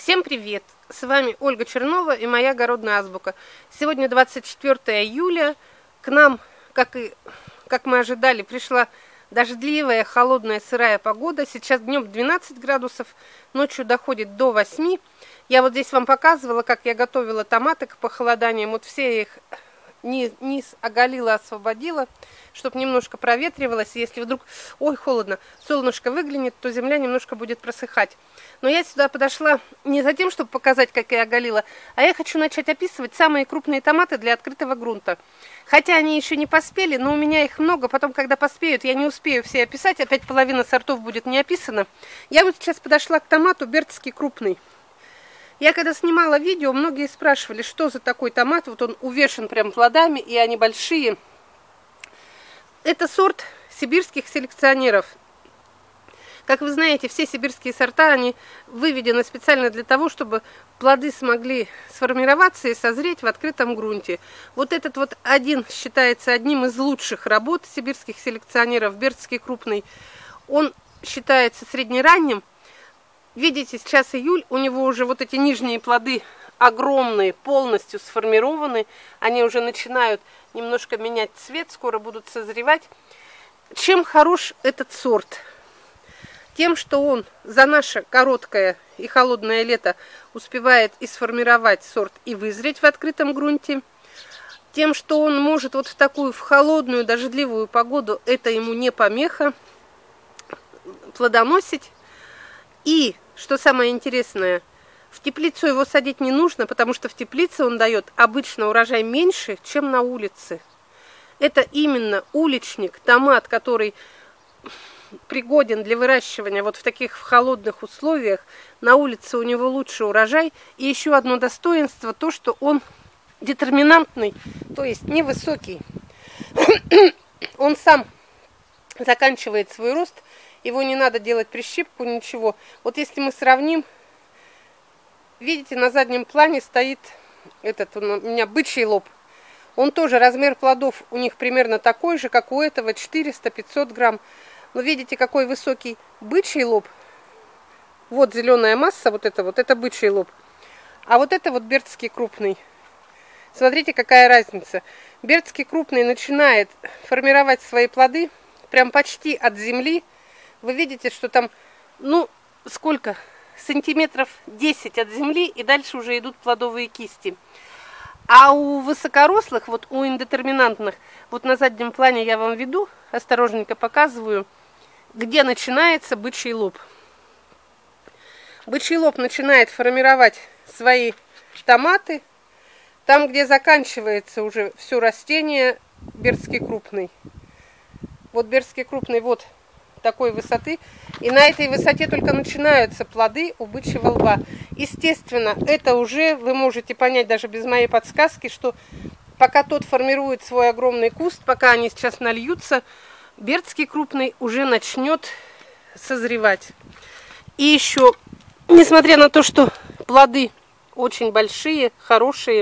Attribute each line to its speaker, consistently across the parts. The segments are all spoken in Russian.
Speaker 1: Всем привет! С вами Ольга Чернова и моя огородная азбука. Сегодня 24 июля. К нам, как мы ожидали, пришла дождливая, холодная, сырая погода. Сейчас днем 12 градусов, ночью доходит до 8. Я вот здесь вам показывала, как я готовила томаты к похолоданиям. Вот все их низ оголила, освободила, чтобы немножко проветривалось. Если вдруг, ой, холодно, солнышко выглянет, то земля немножко будет просыхать. Но я сюда подошла не за тем, чтобы показать, как я оголила, а я хочу начать описывать самые крупные томаты для открытого грунта. Хотя они еще не поспели, но у меня их много. Потом, когда поспеют, я не успею все описать. Опять половина сортов будет не описана. Я вот сейчас подошла к томату Бердский крупный. Я когда снимала видео, многие спрашивали, что за такой томат. Вот он увешан прям плодами, и они большие. Это сорт сибирских селекционеров. Как вы знаете, все сибирские сорта, они выведены специально для того, чтобы плоды смогли сформироваться и созреть в открытом грунте. Вот этот вот один считается одним из лучших работ сибирских селекционеров, Бердский крупный. Он считается среднеранним. Видите, сейчас июль, у него уже вот эти нижние плоды огромные, полностью сформированы. Они уже начинают немножко менять цвет, скоро будут созревать. Чем хорош этот сорт? Тем, что он за наше короткое и холодное лето успевает и сформировать сорт, и вызреть в открытом грунте. Тем, что он может вот в такую, в холодную, дождливую погоду, это ему не помеха, плодоносить. И, что самое интересное, в теплицу его садить не нужно, потому что в теплице он дает обычно урожай меньше, чем на улице. Это именно уличник, томат, который пригоден для выращивания вот в таких холодных условиях. На улице у него лучше урожай. И еще одно достоинство, то, что он детерминантный, то есть невысокий. Он сам заканчивает свой рост, его не надо делать прищипку, ничего. Вот если мы сравним, видите, на заднем плане стоит этот у меня бычий лоб. Он тоже, размер плодов у них примерно такой же, как у этого, 400-500 грамм. Но видите, какой высокий бычий лоб. Вот зеленая масса, вот это бычий лоб. А вот это вот Бердский крупный. Смотрите, какая разница. Бердский крупный начинает формировать свои плоды прям почти от земли. Вы видите, что там, ну, сколько? Сантиметров 10 от земли, и дальше уже идут плодовые кисти. А у высокорослых, вот у индетерминантных, вот на заднем плане я вам веду, осторожненько показываю, где начинается бычий лоб. Бычий лоб начинает формировать свои томаты. Там, где заканчивается уже все растение, Бердский крупный. Вот Бердский крупный вот такой высоты. И на этой высоте только начинаются плоды у бычьего лба. Естественно, это уже вы можете понять даже без моей подсказки, что пока тот формирует свой огромный куст, пока они сейчас нальются, Бердский крупный уже начнет созревать. И еще, несмотря на то, что плоды очень большие, хорошие,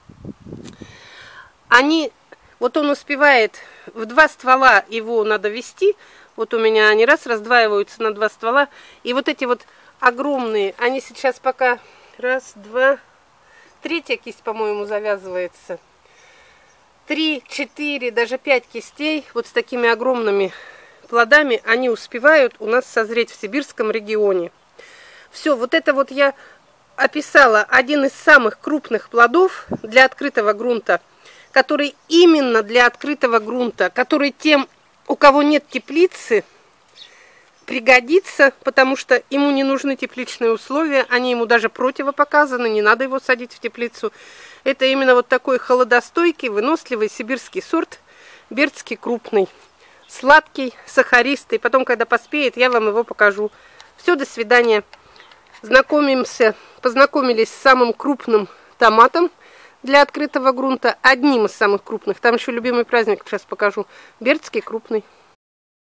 Speaker 1: вот он успевает в 2 ствола, его надо вести. Вот у меня они раздваиваются на 2 ствола. И вот эти вот огромные, они сейчас пока 1, 2, 3-я кисть, по-моему, завязывается. 3, 4, даже 5 кистей вот с такими огромными плодами, они успевают у нас созреть в сибирском регионе. Все, вот это вот я описала один из самых крупных плодов для открытого грунта, который именно для открытого грунта, который тем, у кого нет теплицы, пригодится, потому что ему не нужны тепличные условия, они ему даже противопоказаны, не надо его садить в теплицу. Это именно вот такой холодостойкий, выносливый сибирский сорт Бердский крупный. Сладкий, сахаристый. Потом, когда поспеет, я вам его покажу. Все, до свидания. Познакомились с самым крупным томатом для открытого грунта. Одним из самых крупных. Там еще любимый праздник, сейчас покажу. Бердский крупный.